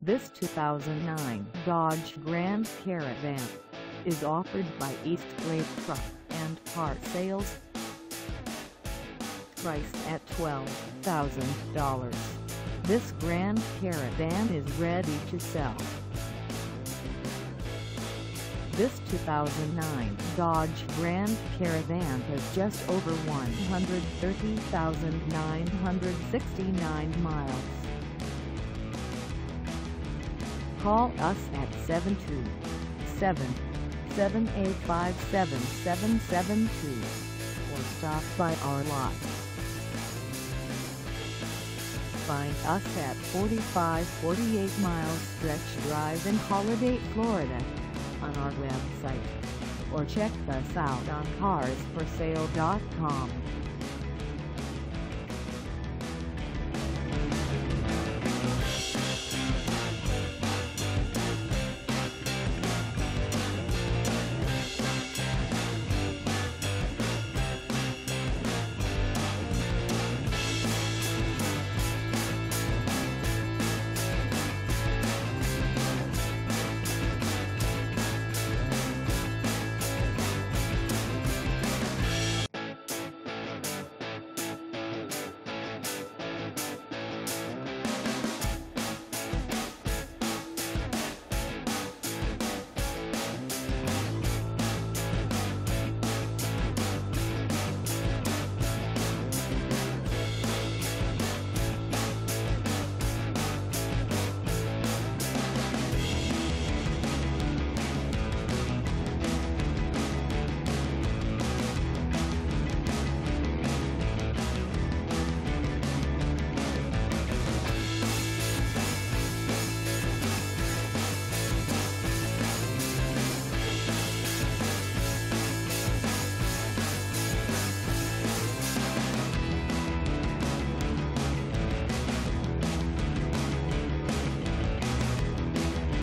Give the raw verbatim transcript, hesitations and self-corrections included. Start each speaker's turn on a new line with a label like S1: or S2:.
S1: This two thousand nine Dodge Grand Caravan is offered by East Lake Truck and Car Sales. Priced at twelve thousand dollars, this Grand Caravan is ready to sell. This two thousand nine Dodge Grand Caravan has just over one hundred thirty thousand nine hundred sixty-nine miles. Call us at seven two seven, seven eight five seven, seven seven two or stop by our lot. Find us at forty-five forty-eight Miles Stretch Drive in Holiday, Florida on our website, or check us out on cars for sale dot com.